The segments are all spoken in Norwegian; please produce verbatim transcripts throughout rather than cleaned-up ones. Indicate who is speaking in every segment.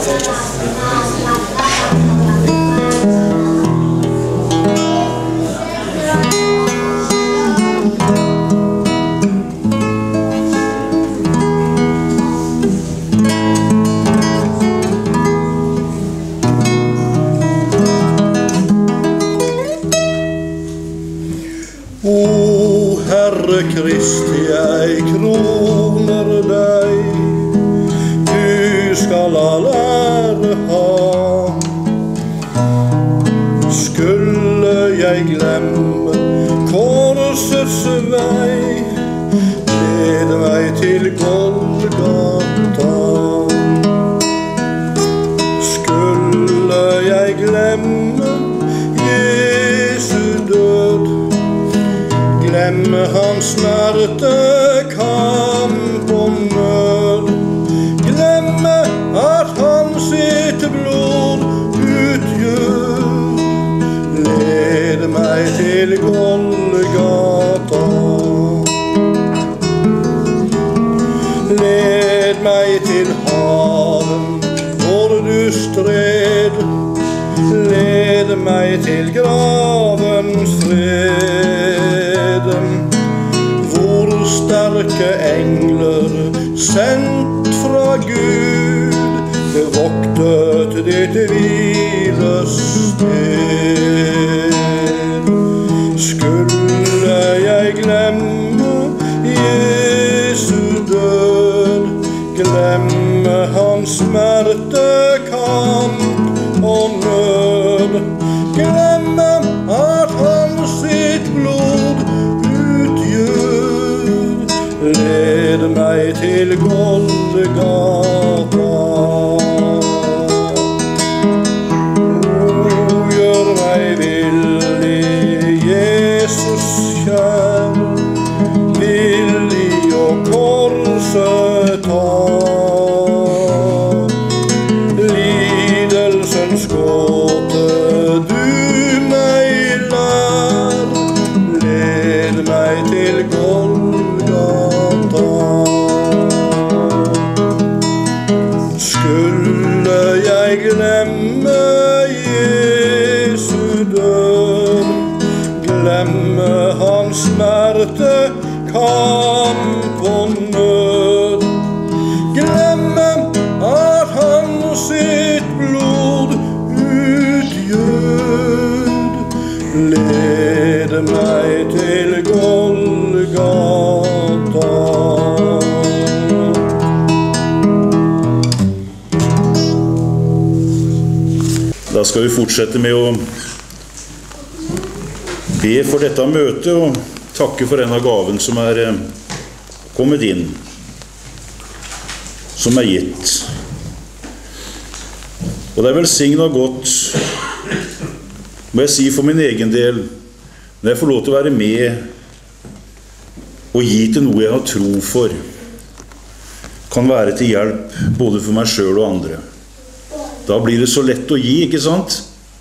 Speaker 1: O Herre Kristi, jeg kroner deg, du skal all ære ha. Skulle jeg glemme korsets vei, led meg til Golgata. Skulle jeg glemme Jesu død, glemme hans smerte, kamp og nød, glemme at han sitt blod utgjør, led meg til Golgata. Led meg til haven hvor du stred, led meg til gravens fred, hvor sterke engler sendt fra Gud bevoktet ditt hvilested. Skulle jeg glemme Jesu død, glemme hans smerte, kamp og nød, glemme at han sitt blod utgjør, led meg til Golgata. O, gjør meg villig, Jesus kjær, villig å korset ta. Lidelsens gåte du meg lær, led meg til Golgata. Skulle jeg glemme Jesu død, glemme hans smerte, kamp og nød, glemme at han sitt blod utgjør, led meg til Golgata.
Speaker 2: Da skal vi fortsette med å be for dette møtet og takke for denne gaven som er kommet inn, som er gitt. Og det er velsignet godt, må jeg si for min egen del, når jeg får lov til å være med og gi til noe jeg har tro for, kan være til hjelp både for meg selv og andre. Da blir det så lett å gi, ikke sant?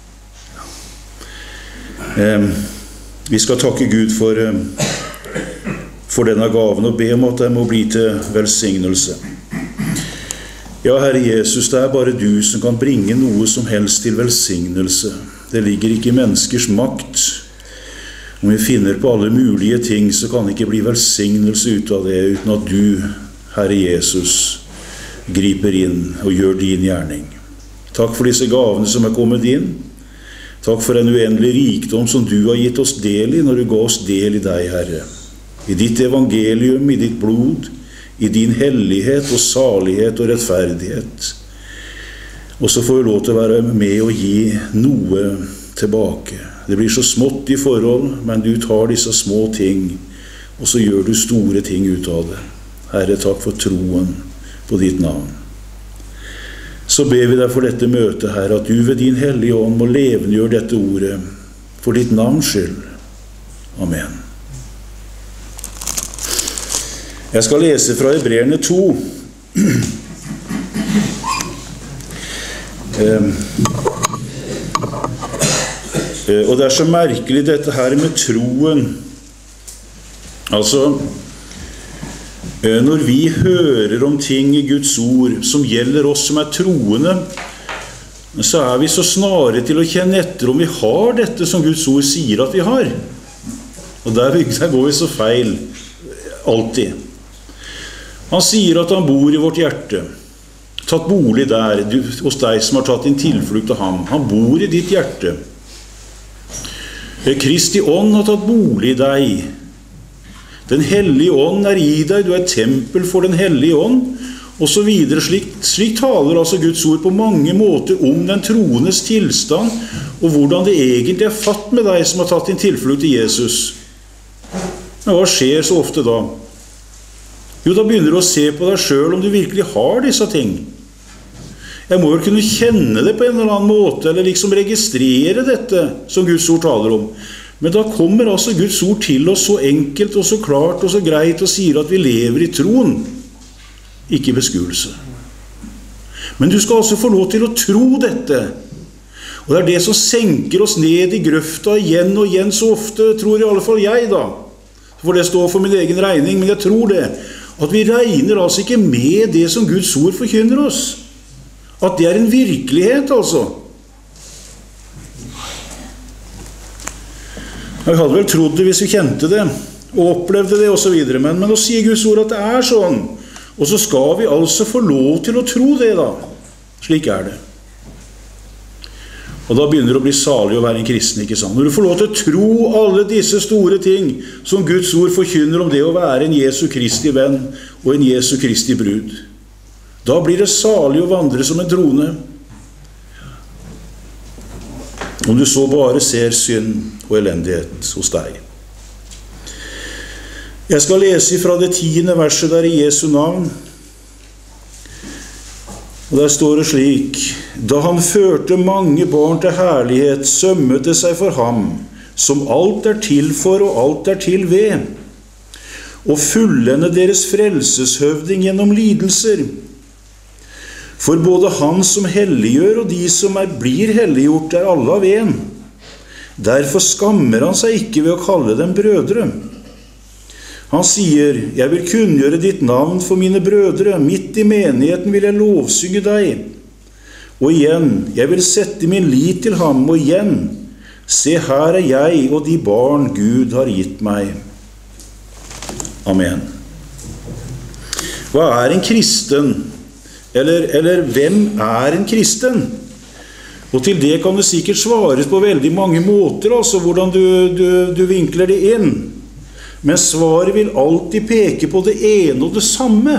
Speaker 2: Eh, vi skal takke Gud for, eh, for denne gaven og be om at det må bli til velsignelse. Ja, Herre Jesus, det er bare du som kan bringe noe som helst til velsignelse. Det ligger ikke i menneskers makt. Om vi finner på alle mulige ting, så kan det ikke bli velsignelse ut av det, uten at du, Herre Jesus, griper inn og gjør din gjerning. Takk for disse gavene som er kommet inn. Takk for en uendelig rikdom som du har gitt oss del i når du ga oss del i deg, Herre. I ditt evangelium, i ditt blod, i din hellighet og salighet og rettferdighet. Og så får vi lov til å være med og gi noe tilbake. Det blir så smått i forhold, men du tar disse små ting, og så gjør du store ting ut av det. Herre, takk for troen på ditt navn. Så ber vi deg for dette møtet, Herre, at du ved din hellige ånd må levendegjøre dette ordet for ditt navns skyld. Amen. Jeg skal lese fra Hebreerne to. Um, og det er så merkelig dette her med troen. Altså, Når vi hører om ting i Guds ord som gjelder oss som er troende, så er vi så snare til å kjenne etter om vi har dette som Guds ord sier at vi har. Og der, der går vi så feil, alltid. Han sier at han bor i vårt hjerte, tatt bolig der, du, hos deg som har tatt din tilflukt av ham. Han bor i ditt hjerte. Kristi ånd har tatt bolig i deg. Den hellige ånd er i deg, du er tempel for den hellige ånd, og så videre. Slik, slik taler altså Guds ord på mange måter om den troendes tilstand, og hvordan det egentlig er fatt med deg som har tatt din tilflukt til Jesus. Men hva skjer så ofte da? Jo, da begynner du å se på deg selv om du virkelig har disse ting. Jeg må vel kunne kjenne det på en eller annen måte, eller liksom registrere dette som Guds ord taler om. Men da kommer altså Guds ord til oss så enkelt og så klart og så greit og sier at vi lever i troen, ikke i beskuelse. Men du skal altså få lov til å tro dette. Og det er det som senker oss ned i grøfta igjen og igjen så ofte, tror i alle fall jeg da. For det står for min egen regning, men jeg tror det. At vi regner altså ikke med det som Guds ord forkynner oss. At det er en virkelighet altså. Vi hadde vel trodd det hvis vi kjente det, og opplevde det og så videre. Men, men nå sier Guds ord at det er sånn. Og så skal vi altså få lov til å tro det da. Slik er det. Og da begynner det å bli salig å være en kristen, ikke sant? Når du får lov til å tro alle disse store ting som Guds ord forkynner om det å være en Jesu Kristi venn og en Jesu Kristi brud. Da blir det salig å vandre som en troende. Om du så bare ser synd og elendighet hos deg. Jeg skal lese fra det tiende verset der i Jesu navn. Og der står det slik: Da han førte mange barn til herlighet, sømmet det seg for ham, som alt er til for og alt er til ved, og fullende deres frelseshøvding gjennom lidelser. For både han som helliggjør og de som er, blir helliggjort er alle av en. Derfor skammer han seg ikke ved å kalle dem brødre. Han sier: Jeg vil kunngjøre ditt navn for mine brødre, midt i menigheten vil jeg lovsynge deg. Og igjen, jeg vil sette min lit til ham, og igjen, se her er jeg og de barn Gud har gitt meg. Amen. Hva er en kristen? Eller, eller hvem er en kristen? Og til det kan det sikkert svares på veldig mange måter, altså hvordan du, du, du vinkler det inn. Men svaret vil alltid peke på det ene og det samme.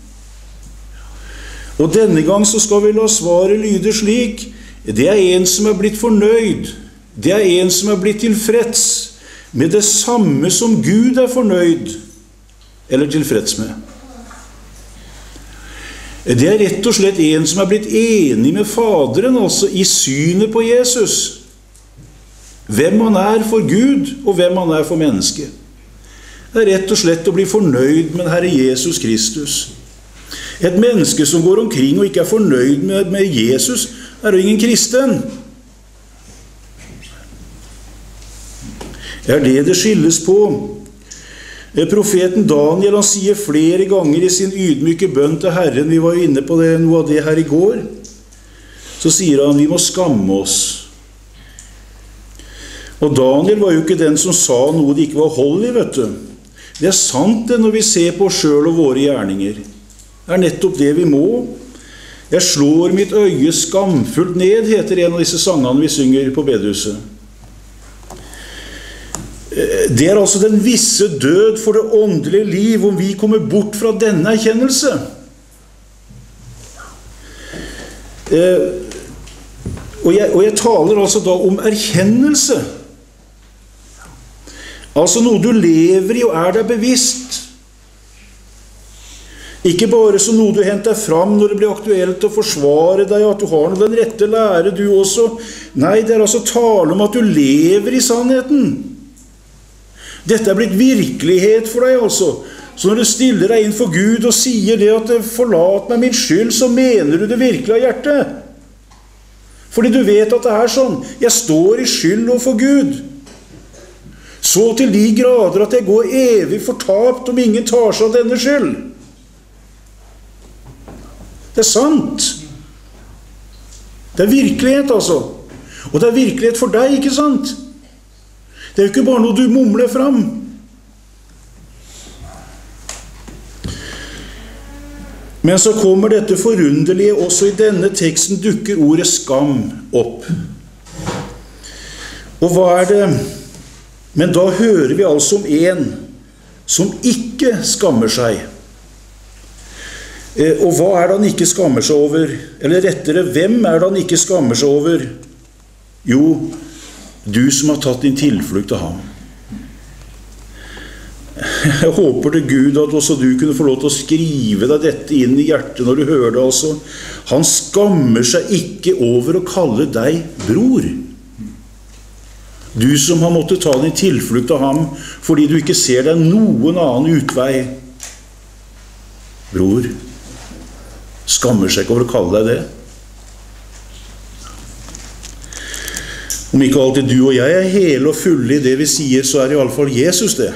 Speaker 2: Og denne gang så skal vi la svaret lyde slik: det er en som er blitt fornøyd. Det er en som er blitt tilfreds med det samme som Gud er fornøyd eller tilfreds med. Det er rett og slett en som er blitt enig med Faderen, altså i synet på Jesus. Hvem han er for Gud, og hvem han er for mennesket. Det er rett og slett å bli fornøyd med Herre Jesus Kristus. Et menneske som går omkring og ikke er fornøyd med, med Jesus, er jo ingen kristen. Det er det det skilles på. Profeten Daniel, han sier flere ganger i sin ydmyke bønn til Herren, vi var jo inne på det, noe av det her i går, så sier han: vi må skamme oss. Og Daniel var jo ikke den som sa noe det ikke var hold i, vet du. Det er sant det når vi ser på oss selv og våre gjerninger. Det er nettopp det vi må. Jeg slår mitt øye skamfullt ned, heter en av disse sangene vi synger på bedehuset. Det er altså den visse død for det åndelige liv om vi kommer bort fra denne erkjennelse. Eh, og, jeg, og jeg taler altså da om erkjennelse. Altså noe du lever i og er deg bevisst. Ikke bare som noe du henter fram når det blir aktuelt å forsvare deg, at du har den rette lære du også. Nei, det er altså tale om at du lever i sannheten. Dette er blitt virkelighet for deg altså. Så når du stiller deg inn for Gud og sier det at forlat meg min skyld, så mener du det virkelig av hjertet. Fordi du vet at det er sånn. Jeg står i skyld overfor Gud. Så til de grader at jeg går evig fortapt om ingen tar seg av denne skyld. Det er sant. Det er virkelighet, altså. Og det er virkelighet for deg, ikke sant? Det er jo ikke bare noe du mumler fram. Men så kommer dette forunderlige, også i denne teksten dukker ordet skam opp. Og hva er det? Men da hører vi altså om en som ikke skammer seg. Og hva er det han ikke skammer seg over? Eller rettere, hvem er det han ikke skammer seg over? Jo, du som har tatt din tilflukt til ham. Jeg håper til Gud at også du kunne få lov til å skrive deg dette inn i hjertet når du hører det, altså. Han skammer seg ikke over å kalle deg bror. Du som har måttet ta din tilflukt til ham fordi du ikke ser deg noen annen utvei. Bror, skammer seg ikke over å kalle deg det. Om ikke alltid du og jeg er hele og fulle i det vi sier, så er det i alle fall Jesus det.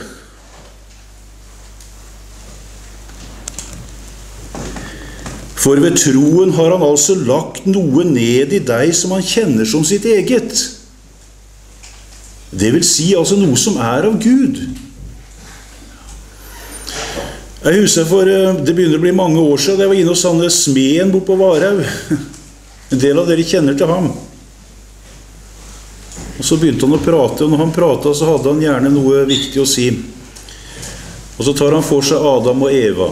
Speaker 2: For ved troen har han altså lagt noe ned i deg som han kjenner som sitt eget. Det vil si altså noe som er av Gud. Jeg husker for, det begynner å bli mange år siden, jeg var inne hos Sanne Smeden bort på Varhaug. En del av dere kjenner til ham. Og så begynte han å prate, og når han pratet så hadde han gjerne noe viktig å si. Og så tar han for seg Adam og Eva.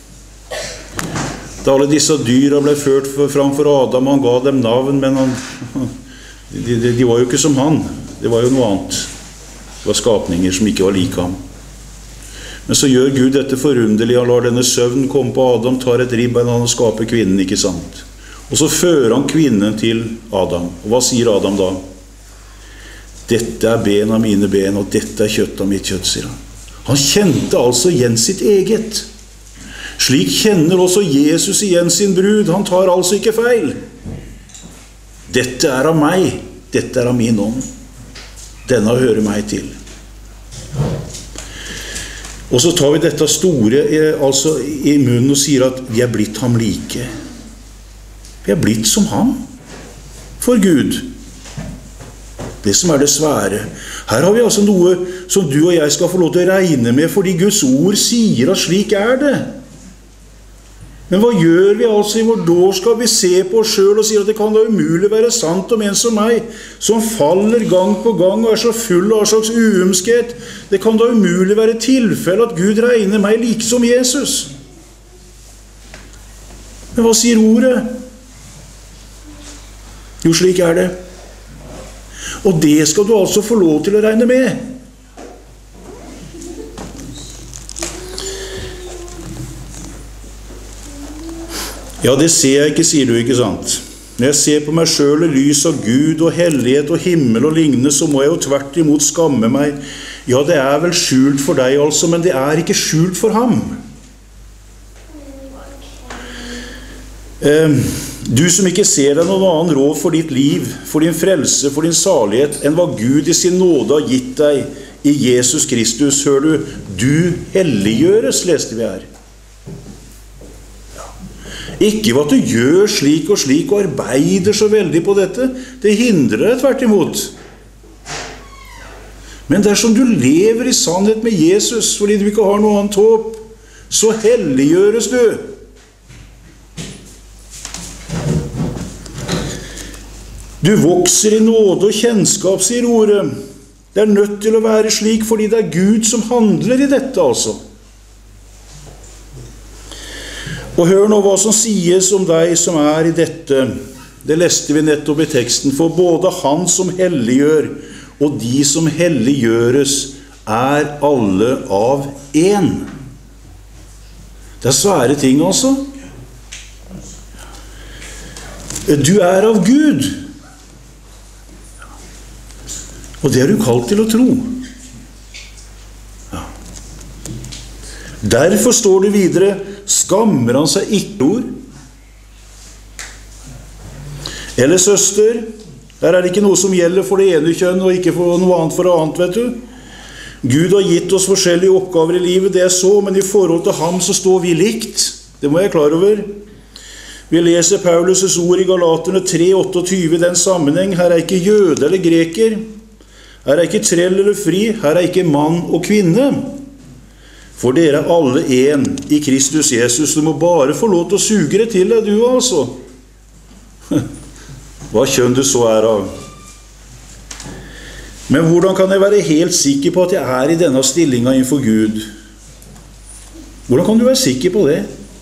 Speaker 2: Da alle disse dyra ble ført fram for Adam, han ga dem navn, men han, de, de, de var jo ikke som han. Det var jo noe annet. Det var skapninger som ikke var like ham. Men så gjør Gud dette forunderlige, han lar denne søvnen komme på Adam, tar et ribbein, han skaper kvinnen, ikke sant? Og så fører han kvinnen til Adam. Og hva sier Adam da? Dette er ben av mine ben, og dette er kjøtt av mitt kjøtt, sier han. Han kjente altså igjen sitt eget. Slik kjenner også Jesus igjen sin brud. Han tar altså ikke feil. Dette er av meg. Dette er av min ånd. Denne hører meg til. Og så tar vi dette store altså, i munnen og sier at vi er blitt ham like. Vi er blitt som ham. For Gud. Det som er det svære. Her har vi altså noe som du og jeg skal få lov til å regne med, fordi Guds ord sier at slik er det. Men hva gjør vi altså i vår dår? Skal vi se på oss selv og si at det kan da umulig være sant om en som meg, som faller gang på gang og er så full av slags uømskhet? Det kan da umulig være tilfelle at Gud regner meg like som Jesus. Men hva sier ordet? Jo, slik er det. Og det skal du altså få lov til å regne med. Ja, det ser jeg ikke, sier du, ikke sant? Når jeg ser på meg selv i lys av Gud og hellighet og himmel og lignende, så må jeg jo tvert imot skamme meg. Ja, det er vel skjult for deg altså, men det er ikke skjult for ham. Eh, du som ikke ser deg noen annen råd for ditt liv, for din frelse, for din salighet, enn hva Gud i sin nåde har gitt deg i Jesus Kristus, hører du, du helliggjøres, leste vi her. Ikke at du gjør slik og slik og arbeider så veldig på dette. Det hindrer deg tvert imot. Men dersom du lever i sannhet med Jesus fordi du ikke har noe annet håp, så helliggjøres du. Du vokser i nåde og kjennskap, sier ordet. Det er nødt til å være slik fordi det er Gud som handler i dette, altså. Og hør nå hva som sies om deg som er i dette. Det leste vi nettopp i teksten. For både han som helliggjør og de som helliggjøres er alle av en. Det er svære ting, altså. Du er av Gud. Og det er du kalt til å tro. Ja. Derfor står det videre, skammer han seg ikke ord? Eller søster, der er det ikke noe som gjelder for det ene kjønn og ikke for noe annet for det annet, vet du. Gud har gitt oss forskjellige oppgaver i livet, det er så, men i forhold til ham så står vi likt. Det må jeg klar over. Vi leser Paulus' ord i Galaterne tre tjueåtte i den sammenheng. Her er ikke jøde eller greker. Her er ikke trell eller fri. Her er ikke mann og kvinne. For dere er alle en i Kristus Jesus. Du må bare få lov til å suge det til deg, du altså. Hva kjønn du så er av. Men hvordan kan jeg være helt sikker på at jeg er i denne stillingen innenfor Gud? Hvordan kan du være sikker på det?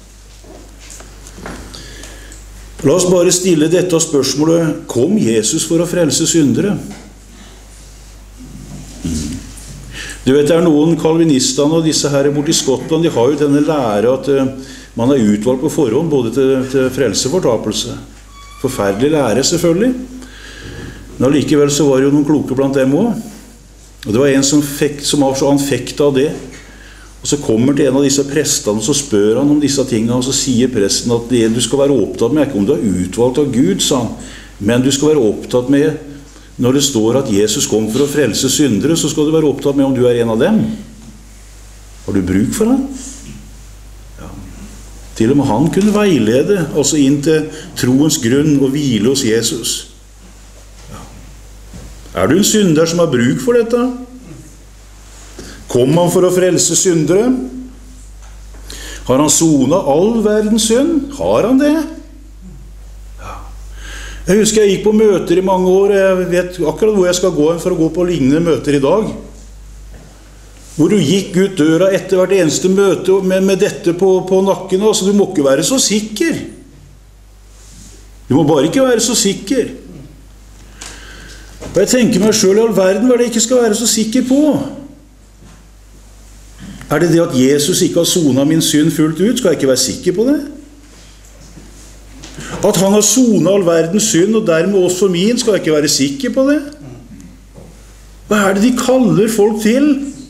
Speaker 2: La oss bare stille dette spørsmålet. Kom Jesus for å frelse syndere? Du vet, det er noen kalvinistene og disse her borte i Skottland, de har jo denne lære at man er utvalgt på forhånd, både til, til frelse og fortapelse. Forferdelig lære, selvfølgelig. Men allikevel så var det jo noen kloke blant dem også. Og det var en som, fikk, som var så anfektet av det. Og så kommer til en av disse prestene, og så spør han om disse tingene, og så sier presten at det du skal være opptatt med er ikke om du er utvalgt av Gud, sa han, men du skal være opptatt med, når det står at Jesus kom for å frelse syndere, så skal du være opptatt med om du er en av dem. Har du bruk for han? Ja. Til og med han kunne veilede, altså inn til troens grunn og hvile hos Jesus. Ja. Er du en synder som har bruk for dette? Kom han for å frelse syndere? Har han sonet all verdens synd? Har han det? Ja. Jeg husker jeg gikk på møter i mange år. Jeg vet akkurat hvor jeg skal gå for å gå på lignende møter i dag. Hvor du gikk ut døra etter hvert eneste møte med, med dette på, på nakken. Altså, du må ikke være så sikker. Du må bare ikke være så sikker. Og jeg tenker meg selv i all verden hva det ikke skal være så sikker på. Er det det at Jesus ikke har sonet min synd fullt ut? Skal jeg ikke være sikker på det? At han har sonet all verdens synd, og dermed også min, skal jeg ikke være sikker på det? Hva er det de kaller folk til?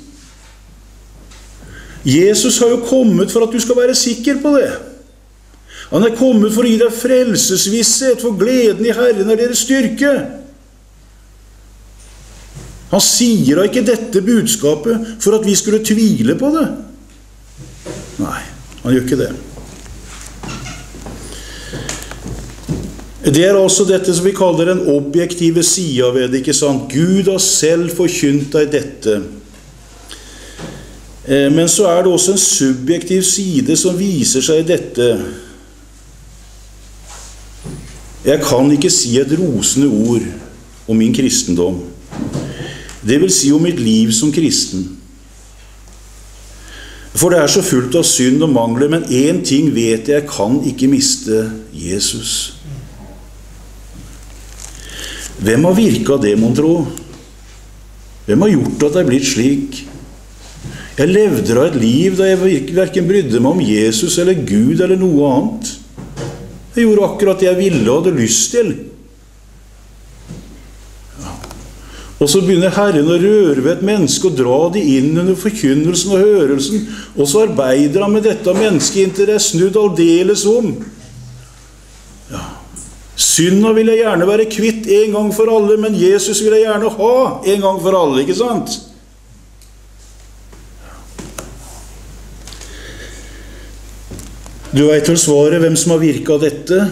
Speaker 2: Jesus har jo kommet for at du skal være sikker på det. Han er kommet for å gi deg frelsesvisshet, for gleden i Herren er deres styrke. Han sier da ikke dette budskapet for at vi skulle tvile på det. Nei, han gjør ikke det. Det er altså dette som vi kaller den objektive siden ved det, ikke sant? Gud har selv forkynt deg dette. Men så er det også en subjektiv side som viser seg i dette. Jeg kan ikke si et rosende ord om min kristendom. Det vil si om mitt liv som kristen. For det er så fullt av synd og mangler, men en ting vet jeg, jeg kan ikke miste Jesus. Hvem har virket det, mon tro? Hvem har gjort at det er blitt slik? Jeg levde av et liv da jeg hverken brydde meg om Jesus eller Gud eller noe annet. Jeg gjorde akkurat det jeg ville og hadde lyst til. Og så begynner Herren å røre ved et menneske og dra de inn under forkynnelsen og hørelsen, og så arbeider han med dette mennesket inntil det er snudd aldeles om. Ja. Synda vil jeg gjerne være kvitt en gang for alle, men Jesus vil jeg gjerne ha en gang for alle, ikke sant? Du vet vel svaret hvem som har virket dette?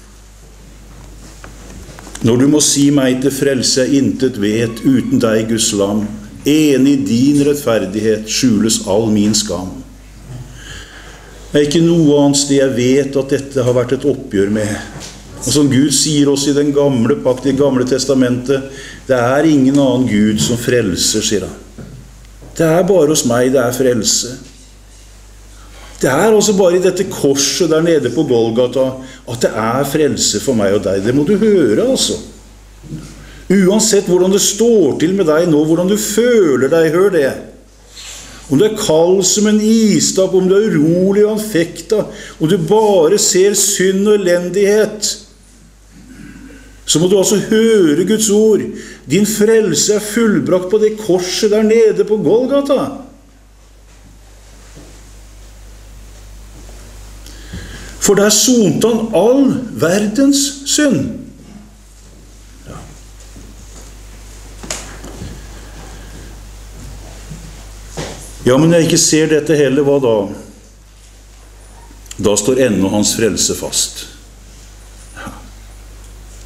Speaker 2: Når du må si meg til frelse jeg intet vet, uten deg, Guds lam, enig i din rettferdighet skjules all min skam. Det er ikke noe annet sted jeg vet at dette har vært et oppgjør med. Og som Gud sier også i den gamle pakt, i det gamle testamentet, det er ingen annen Gud som frelser, sier han. Det er bare hos meg det er frelse. Det er også bare i dette korset der nede på Golgata at det er frelse for meg og deg. Det må du høre, altså. Uansett hvordan det står til med deg nå, hvordan du føler deg, hør det. Om du er kald som en istapp, om du er urolig og anfekta, om du bare ser synd og elendighet, så må du altså høre Guds ord. Din frelse er fullbrakt på det korset der nede på Golgata. For der sonte han all verdens synd. Ja. Ja, men når jeg ikke ser dette heller, hva da? Da står ennå hans frelse fast.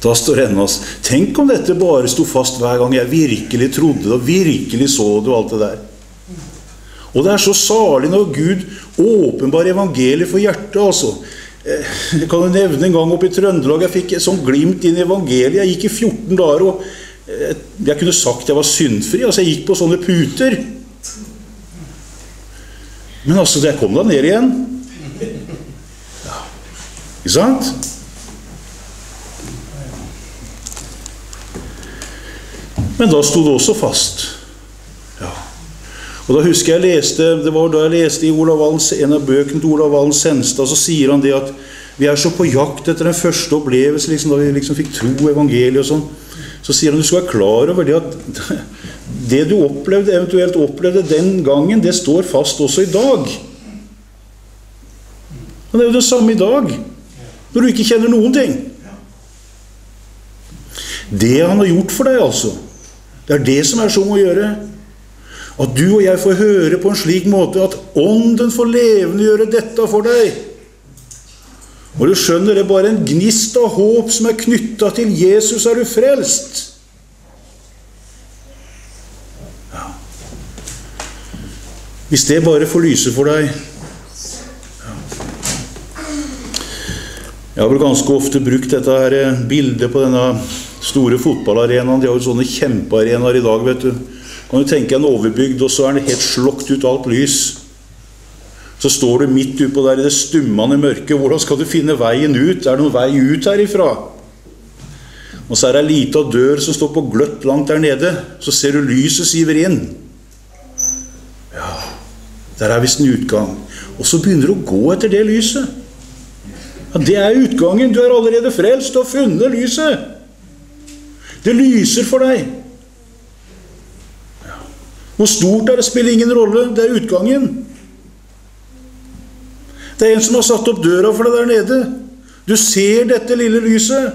Speaker 2: Da står hennes. Tenk om dette bare stod fast hver gang jeg virkelig trodde det, og virkelig så det og alt det der. Og det er så salig når Gud åpenbar evangeliet for hjertet, altså. Jeg kan jo nevne en gang oppe i Trøndelag, jeg fikk et sånn glimt inn i evangeliet. Jeg gikk i fjorten dager, og jeg kunne sagt jeg var syndfri, altså jeg gikk på sånne puter. Men altså, jeg kom da ned igjen. Ja. Ikke sant? Men da stod det også fast. Ja. Og da husker jeg leste, det var da jeg leste i Olav Valens, en av bøkene til Olav Valens Senstad, så sier han det at vi er så på jakt etter den første opplevelse, liksom, da vi liksom fikk tro evangeliet og sånn. Så sier han, du skal være klar over det at det du opplevde, eventuelt opplevde den gangen, det står fast også i dag. Og det er jo det samme i dag, når du ikke kjenner noen ting. Det han har gjort for deg, altså, det er det som er sånn å gjøre. At du og jeg får høre på en slik måte at ånden får levende gjøre dette for deg. Og du skjønner, det er bare en gnist av håp som er knyttet til Jesus, er du frelst. Ja. Hvis det bare får lyse for deg. Ja. Jeg har vel ganske ofte brukt dette her bildet på denne store fotballarenaen. De har jo sånne kjempearenaer i dag, vet du. Kan du tenke en overbygd, og så er det helt slokt ut alt lys. Så står du midt oppe der i det stummende mørket. Hvordan skal du finne veien ut? Er det noen vei ut herifra? Og så er det en liten dør som står på gløtt langt der nede. Så ser du lyset siver inn. Ja, der er vist en utgang. Og så begynner du å gå etter det lyset. Ja, det er utgangen. Du er allerede frelst og funnet lyset. Det lyser for deg. Ja. Hvor stort er det, spiller ingen rolle. Det er utgangen. Det er en som har satt opp døra for deg der nede. Du ser dette lille lyset.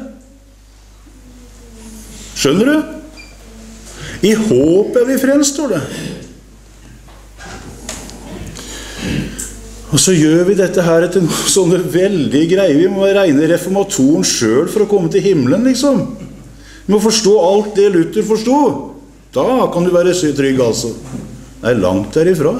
Speaker 2: Skjønner du? I håp er vi frelst, står det. Og så gjør vi dette her etter noen sånne veldige greier. Vi må regne reformatoren selv for å komme til himmelen, liksom. Vi må forstå alt det Luther forstod. Da kan du være så trygg, altså. Det er langt derifra.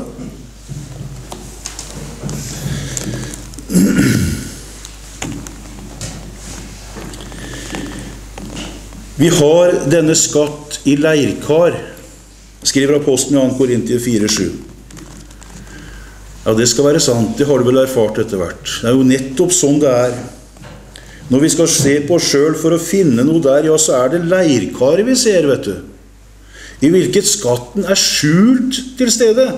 Speaker 2: Vi har denne skatt i leirkar, skriver apostelen i andre Korintier fire sju. Ja, det skal være sant, det har du vel erfart etter hvert. Det er jo nettopp sånn det er. Når vi skal se på oss selv for å finne noe der, ja, så er det leirkaret vi ser, vet du. I hvilket skatten er skjult til stede.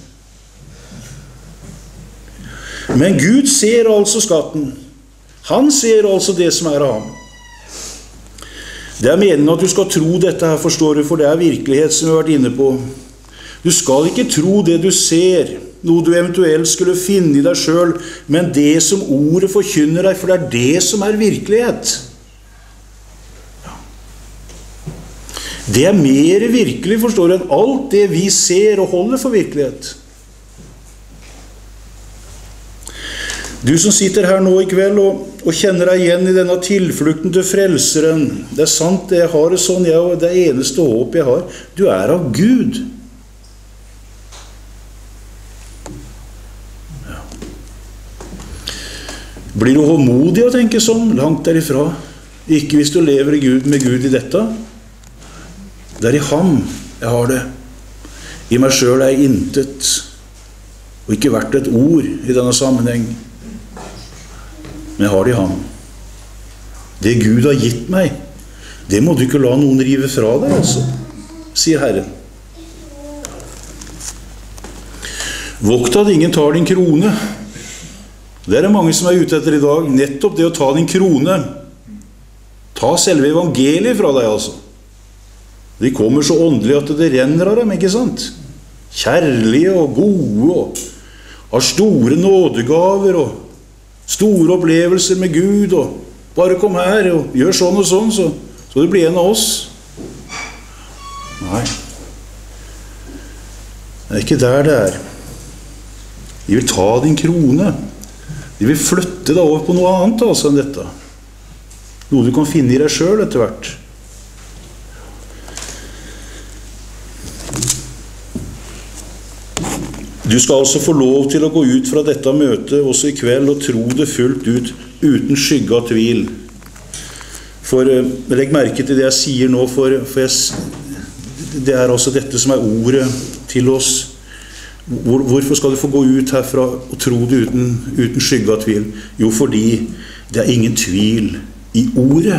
Speaker 2: Men Gud ser altså skatten. Han ser altså det som er av ham. Det er meningen at du skal tro dette her, forstår du, for det er virkelighet som vi har vært inne på. Du skal ikke tro det du ser, noe du eventuelt skulle finne i deg selv, men det som ordet forkynner deg, for det er det som er virkelighet. Det er mer virkelig, forstår du, enn alt det vi ser og holder for virkelighet. Du som sitter her nå i kveld og, og kjenner deg igjen i denne tilflukten til frelseren, det er sant, jeg har det sånn, jeg, og det er eneste håp jeg har. Du er av Gud. Ja. Blir du håndmodig å tenke sånn? Langt derifra. Ikke hvis du lever i Gud, med Gud i dette. Det er i ham jeg har det. I meg selv er jeg intet, og ikke vært et ord i denne sammenheng. Men jeg har det i ham. Det Gud har gitt meg, det må du ikke la noen rive fra deg, altså, sier Herren. Vokt at ingen tar din krone. Det er det mange som er ute etter i dag. Nettopp det å ta din krone. Ta selve evangeliet fra deg, altså. De kommer så åndelig at det renner av dem, ikke sant? Kjærlige og gode, og har store nådegaver, og store opplevelser med Gud, og bare kom her og gjør sånn og sånn, så, så du blir en av oss. Nei. Det er ikke der det er. De vil ta din krone. De vil flytte deg over på noe annet altså enn dette. Noe du kan finne i deg selv etter hvert. Du skal altså få lov til å gå ut fra dette møtet også i kveld og tro det fullt ut, uten skygge av tvil. For legg merke til det jeg sier nå, for, for jeg, det er altså dette som er ordet til oss. Hvor, hvorfor skal du få gå ut herfra og tro det uten, uten skygge av tvil? Jo, fordi det er ingen tvil i ordet.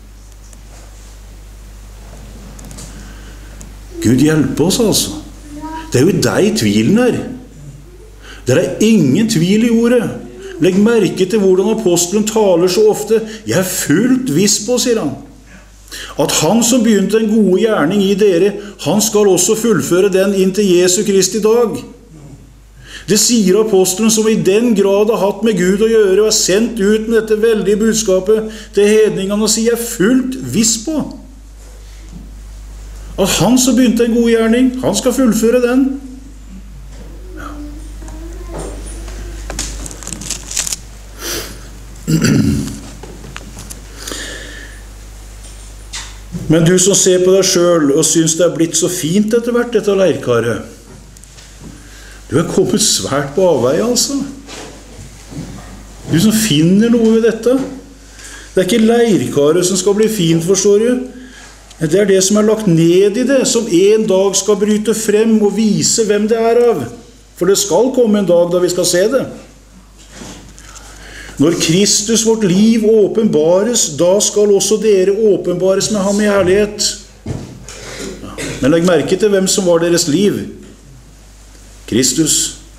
Speaker 2: Gud hjelpe oss altså. Det er jo deg tvilen er. Det er ingen tvil i ordet. Legg merke til hvordan apostelen taler så ofte. Jeg er fullt viss på, sier han, at han som begynte en gode gjerning i dere, han skal også fullføre den inntil Jesu Kristi dag. Det sier apostelen som i den grad har hatt med Gud å gjøre og er sendt ut med dette veldige budskapet til hedningene og sier jeg er fullt viss på at han som begynte en god gjerning, han skal fullføre den. Men du som ser på deg selv og synes det er blitt så fint etter hvert, dette leirkaret, du er kommet svært på avvei, altså. Du som finner noe ved dette. Det er ikke leirkaret som skal bli fint, forstår du. Det er det som er lagt ned i det, som en dag skal bryte frem og vise hvem det er av. For det skal komme en dag da vi skal se det. Når Kristus, vårt liv, åpenbares, da skal også dere åpenbares med ham i herlighet. Men legg merke til hvem som var deres liv. Kristus.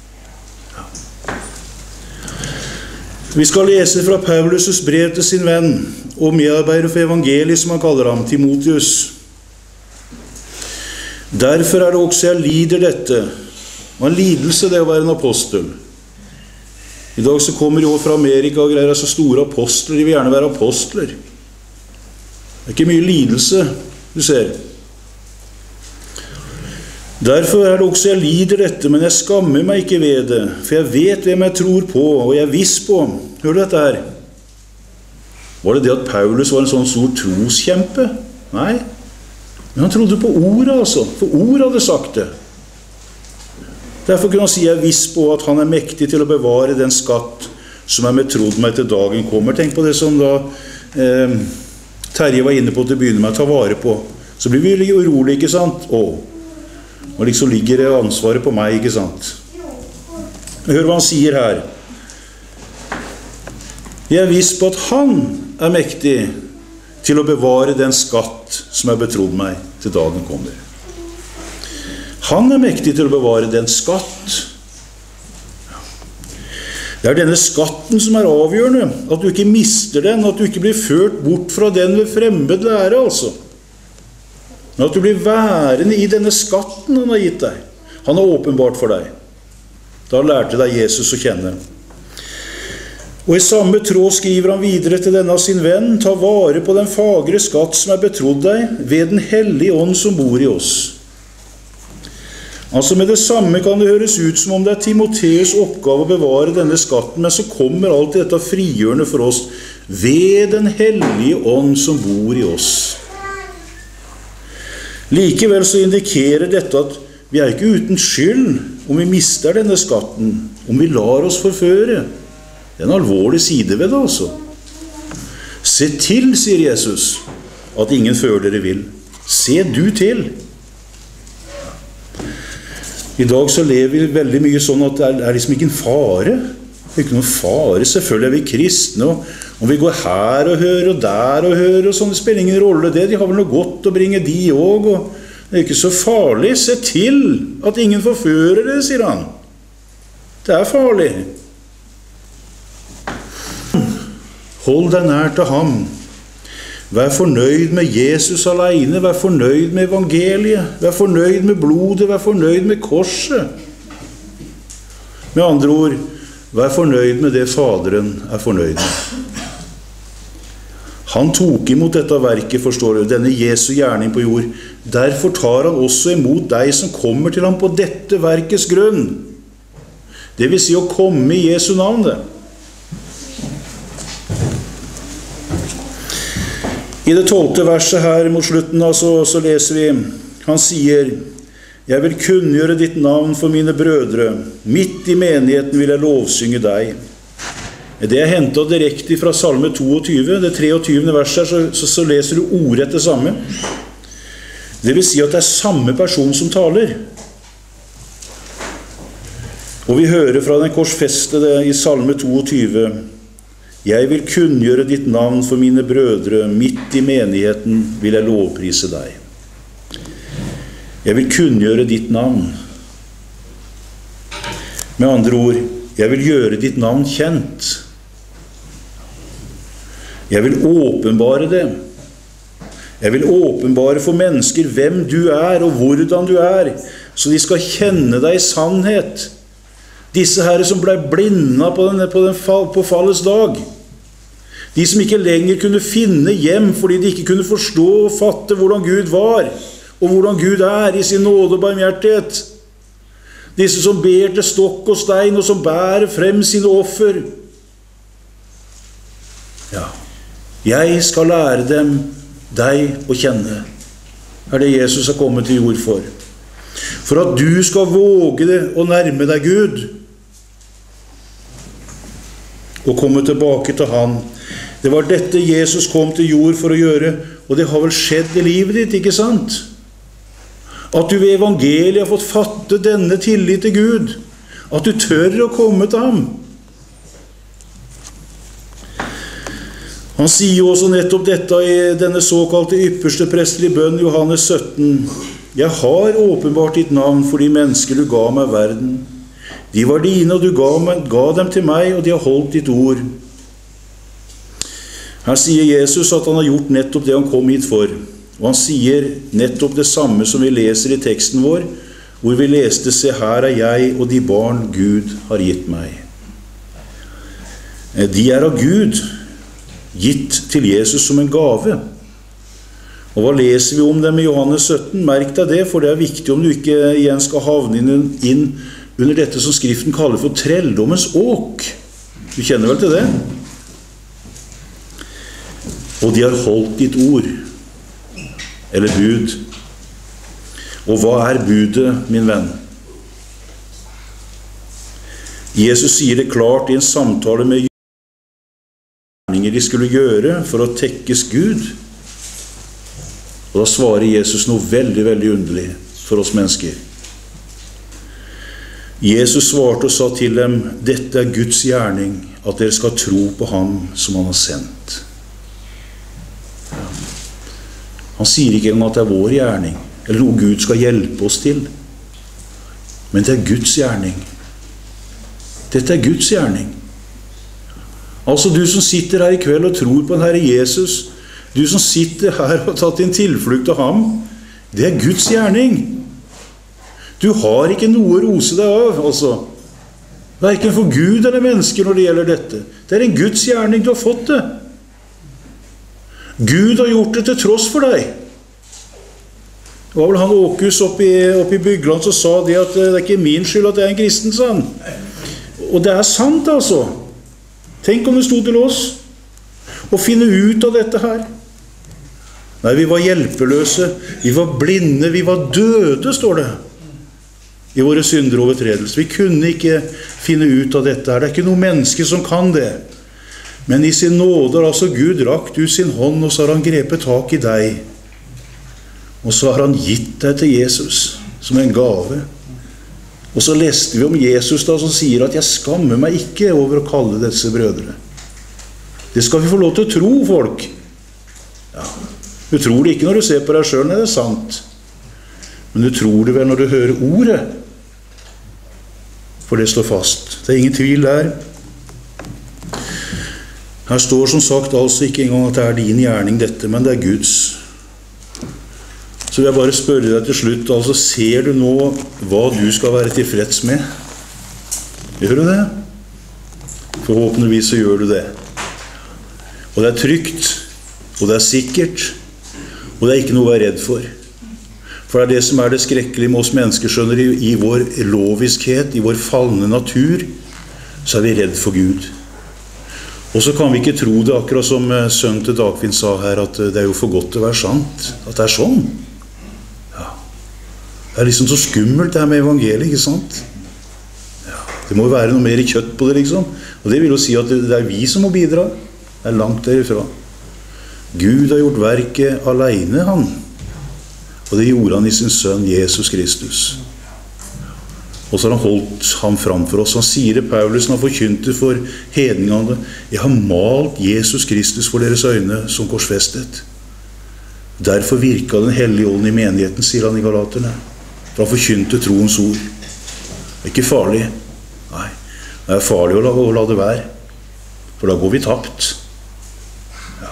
Speaker 2: Vi skal lese fra Paulus' brev til sin venn og medarbeider for evangeliet, som han kaller ham, Timotheus. Derfor er det også jeg lider dette. Og en lidelse det å være en apostel. I dag så kommer de over fra Amerika og greier så store apostler. De vil gjerne være apostler. Det er ikke mye lidelse, du ser. Derfor er det også jeg lider dette, men jeg skammer meg ikke ved det, for jeg vet hvem jeg tror på, og jeg er viss på. Hør du dette her? Var det det at Paulus var en sånn stor troskjempe? Nei. Men han trodde på ordet, altså. For ordet hadde sagt det. Derfor kunne han si jeg er viss på at han er mektig til å bevare den skatt som er betrodd meg til dagen kommer. Tenk på det som da eh, Terje var inne på til å begynne med, ta vare på. Så blir vi litt urolig, ikke sant? Åh. Og liksom ligger det ansvaret på meg, ikke sant? Hør hva han sier her. Jeg er viss på at han er mektig til å bevare den skatt som er betrodd meg til dagen kommer. Han er mektig til å bevare den skatt. Det er denne skatten som er avgjørende, at du ikke mister den, at du ikke blir ført bort fra den ved fremmed lære, altså. Men at du blir værende i denne skatten han har gitt deg. Han har åpenbart for deg. Da lærte deg Jesus å kjenne. Og i samme tråd skriver han videre til denne av sin venn, ta vare på den fagre skatt som er betrodd deg ved den hellige ånd som bor i oss. Altså med det samme kan det høres ut som om det er Timotheus oppgave å bevare denne skatten, men så kommer alltid dette frigjørende for oss ved den hellige ånd som bor i oss. Likevel så indikerer dette at vi er ikke uten skyld om vi mister denne skatten, om vi lar oss forføre. Det er en alvorlig side ved det altså. Se til, sier Jesus, at ingen føler dere vil. Se du til. I dag så lever vi veldig mye sånn at det er liksom ikke en fare. Det er ikke noen fare. Selvfølgelig er vi kristne, og om vi går her og hører og der og hører, og sånn, det spiller ingen rolle det. De har vel noe godt å bringe de også, og det er ikke så farlig. Se til at ingen forfører det, sier han. Det er farlig. Hold deg nær til ham. Vær fornøyd med Jesus alene. Vær fornøyd med evangeliet. Vær fornøyd med blodet. Vær fornøyd med korset. Med andre ord, vær fornøyd med det Faderen er fornøyd med. Han tok imot dette verket, forstår du, denne Jesu gjerning på jord. Derfor tar han også imot deg som kommer til ham på dette verkets grunn. Det vil si å komme i Jesu navn det. I det tolvte verset her mot slutten da, så, så leser vi, han sier, jeg vil kunngjøre ditt navn for mine brødre, midt i menigheten vil jeg lovsynge deg. Det er hentet direkte fra salme toogtyve, det treogtyvende verset, så, så, så leser du ordrett det samme. Det vil si at det er samme person som taler. Og vi hører fra den korsfestede i salme toogtyve, jeg vil kunngjøre ditt navn for mine brødre, midt i menigheten vil jeg lovprise deg. Jeg vil kunngjøre ditt navn. Med andre ord, jeg vil gjøre ditt navn kjent. Jeg vil åpenbare det. Jeg vil åpenbare for mennesker hvem du er og hvordan du er, så de skal kjenne deg i sannhet. Disse her som ble blinda på, den, på, den fall, på fallets dag. De som ikke lenger kunne finne hjem fordi de ikke kunne forstå og fatte hvordan Gud var, og hvordan Gud er i sin nåde og barmhjertighet. Disse som ber til stokk og stein, og som bærer frem sine offer. Ja, jeg skal lære dem deg å kjenne, er det Jesus har kommet til jord for. For at du skal våge det å nærme deg Gud, og komme tilbake til Han. Det var dette Jesus kom til jord for å gjøre, og det har vel skjedd i livet ditt, ikke sant? At du ved evangeliet har fått fatte denne tillit til Gud, at du tør å komme til ham. Han sier også nettopp dette i denne såkalte ypperste prestelige bønn, Johannes sytten. Jeg har åpenbart ditt navn for de mennesker du ga meg verden. De var dine, og du ga, meg, ga dem til meg, og de har holdt ditt ord. Her sier Jesus at han har gjort nettopp det han kom hit for. Og han sier nettopp det samme som vi leser i teksten vår, hvor vi leste, se her er jeg og de barn Gud har gitt meg. De er av Gud, gitt til Jesus som en gave. Og hva leser vi om dem i Johannes sytten? Merk deg det, for det er viktig om du ikke igjen skal havne inn, inn under dette som Skriften kaller for trelldommens åk. Du kjenner vel til det? Og de har holdt ditt ord, eller bud. Og hva er budet, min venn? Jesus sier det klart i en samtale med gjerninger de skulle gjøre for å tekkes Gud. Og da svarer Jesus noe veldig, veldig underlig for oss mennesker. Jesus svarte og sa til dem, dette er Guds gjerning, at dere skal tro på ham som han har sendt. Han sier ikke engang at det er vår gjerning, eller noe Gud skal hjelpe oss til. Men det er Guds gjerning. Dette er Guds gjerning. Altså du som sitter her i kveld og tror på den Herre Jesus, du som sitter her og har tatt din tilflukt av ham, det er Guds gjerning. Du har ikke noe å rose deg av, altså. Hverken for Gud eller mennesker når det gjelder dette. Det er en Guds gjerning, du har fått det. Gud har gjort det til tross for deg. Det var vel han Åkus oppe i, oppe i Bygland som sa det at det er ikke min skyld at jeg er en kristen, sa han. Og det er sant altså. Tenk om det stod til oss å finne ut av dette her. Nei, vi var hjelpeløse, vi var blinde, vi var døde, står det. I våre synder og overtredelser. Vi kunne ikke finne ut av dette her. Det er ikke noe menneske som kan det. Men i sin nåde har altså Gud rakt ut sin hånd, og så har han grepet tak i deg. Og så har han gitt deg til Jesus som en gave. Og så leste vi om Jesus da, som sier at jeg skammer meg ikke over å kalle disse brødre. Det skal vi få lov til å tro, folk. Ja, du tror det ikke når du ser på deg selv, det er sant. Men du tror det vel når du hører ordet. For det står fast. Det er ingen tvil der. Her står som sagt altså ikke engang at det er din gjerning dette, men det er Guds. Så vil jeg bare spørre deg til slutt, altså ser du nå hva du skal være tilfreds med? Gjør du det? Forhåpentligvis så gjør du det. Og det er trygt, og det er sikkert, og det er ikke noe å være redd for. For det er det som er det skrekkelige med oss mennesker, skjønner I, i vår loviskhet, i vår fallende natur, så er vi redd for Gud. Og så kan vi ikke tro det, akkurat som sønnen til Dagfinn sa her, at det er jo for godt til å være sant, at det er sånn. Ja. Det er liksom så skummelt det her med evangeliet, ikke sant? Ja. Det må jo være noe mer i kjøtt på det, liksom. Og det vil jo si at det er vi som må bidra. Det er langt derifra. Gud har gjort verket alene, han. Og det gjorde han i sin sønn, Jesus Kristus. Og så har han holdt ham framfor oss. Han sier det, Paulus, han har forkynt det for hedningene. Jeg har malt Jesus Kristus for deres øyne som korsfestet. Derfor virket den hellige ånden i menigheten, sier han i Galaterne. For han forkynte troens ord. Det er ikke farlig. Nei, det er farlig å la, å la det være. For da går vi tapt. Ja.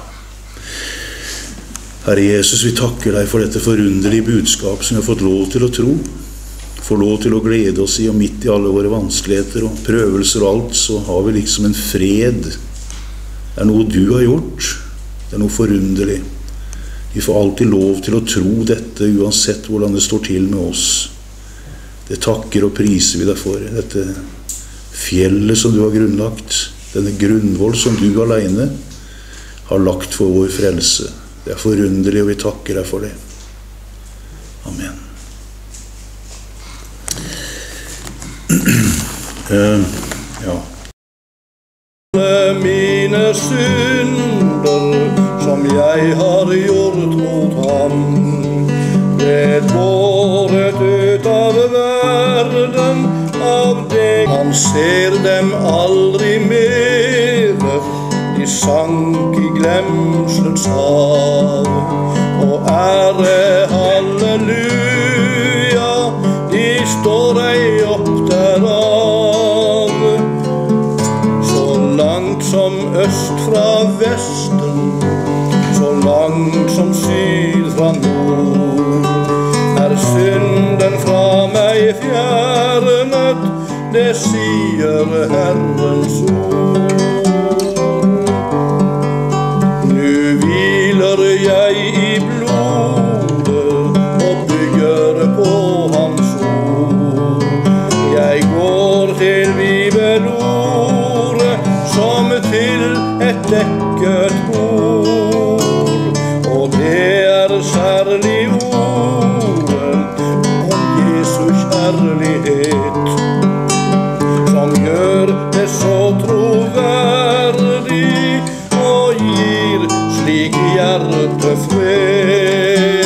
Speaker 2: Herre Jesus, vi takker deg for dette forunderlige budskap som vi har fått lov til å tro. Får lov til å glede oss i, og midt i alle våre vanskeligheter og prøvelser og alt, så har vi liksom en fred. Det er noe du har gjort. Det er noe forunderlig. Vi får alltid lov til å tro dette, uansett hvordan det står til med oss. Det takker og priser vi deg for. Dette fjellet som du har grunnlagt, denne grunnvoll som du alene har lagt for vår frelse. Det er forunderlig, og vi takker deg for det. Amen. Uh, ja.
Speaker 1: Mine synder som jeg har gjort mot ham, ble båret ut av verden av deg. Han ser dem aldri mer, de sank i glemselens hav. Og ære halleluja, de står ei opp derav. Så langt som øst fra vesten, så langt som syd fra nord, er synden fra meg fjernet, det sier Herrens ord. Nu hviler jeg i blodet og bygger på hans ord. Jeg går til bibelordet som til et dekket bord, og det er særlig ordet om Jesu kjærlighet, som gjør det så troverdig og gir slik hjertefred.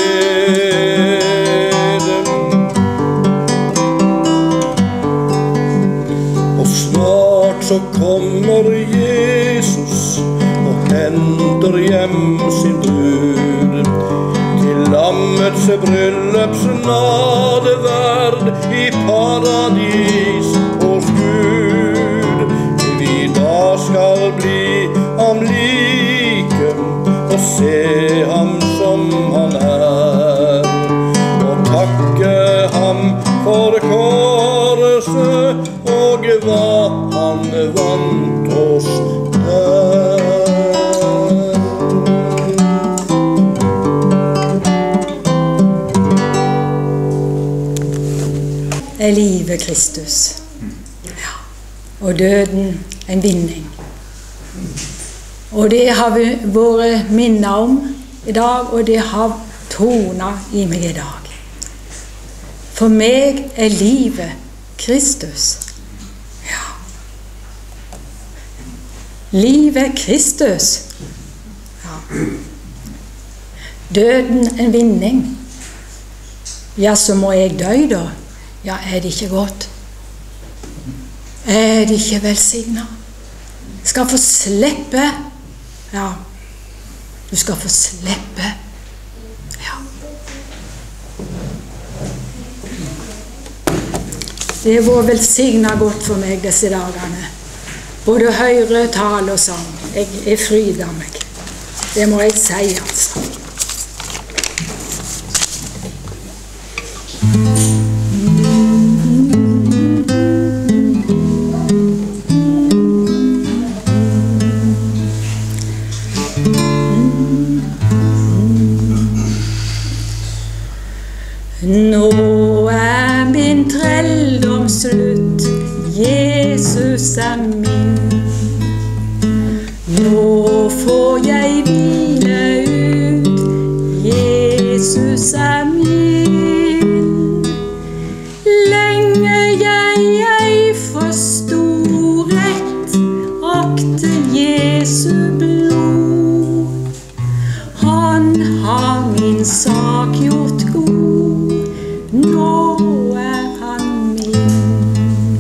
Speaker 1: Og snart så kommer Jesus og henter hjem sin brud til lammets bryllupsnadeverd i paradis hos Gud. Vi da skal bli ham like og se ham som han er, og takke ham for korset og hva han vant oss der.
Speaker 3: Er livet Kristus, ja. Og døden en vinning. Og det har vi vært minnet om i dag, og det har tonet i meg i dag. For meg er livet Kristus. Ja. Livet Kristus. Ja. Døden en vinning. Ja, så må jeg dø da. Ja, er det ikke godt? Er det ikke velsignet? Skal få slippe. Ja, du skal få slippe. Ja. Det har vært velsignet godt for meg disse dagene. Både høre, tale og sang. Jeg er fryd av meg. Det må jeg si, altså. Nå er min trelldom slutt, Jesus er min. Nå får jeg hvile ut, Jesus er min. Lenge jeg ei forsto rett, akte Jesu blod. Han har min sak gjort god, nå er han min.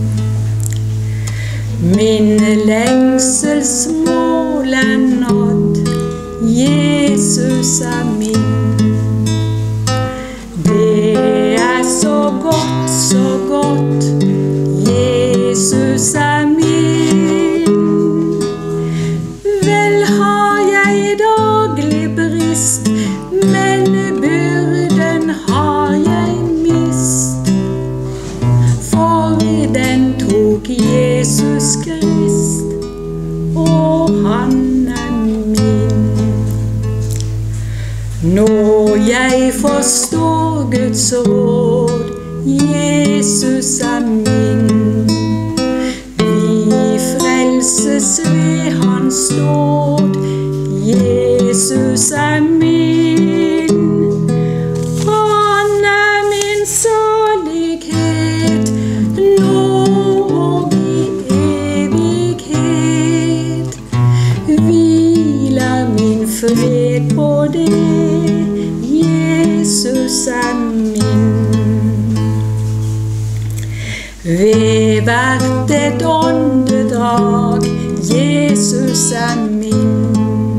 Speaker 3: Min lengselsmål er nådd, Jesus er min. Det er så godt, så godt, Jesus er min. Vel har jeg daglig brist, men byrden har jeg mist. For den tok Jesus Krist, og han er min. Nå jeg forstår Guds råd, Jesus er min. Vi frelses ved hans nåd, Jesus er min. Han er min salighet, nå og i evighet. Hviler min fred på det, Jesus er min. Ved hvert et åndedrag, Jesus er min.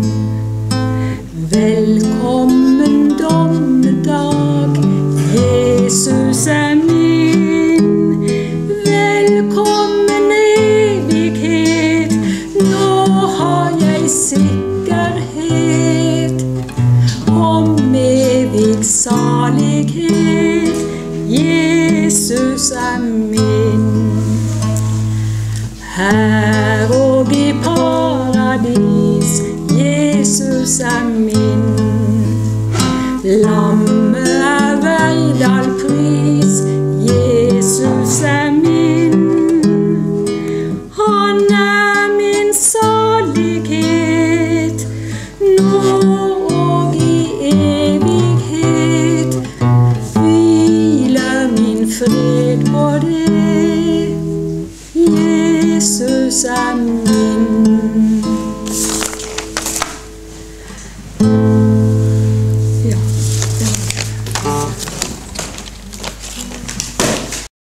Speaker 3: Velkommen dommedag, Jesus er min. Velkommen evighet, nå har jeg sikkerhet om evig salighet, Jesus er min. Her og i paradis, Jesus er min. Lammet er verd all pris, Jesus er min. Han er min salighet, nå og i evighet. Hviler min fred på det, Jesus er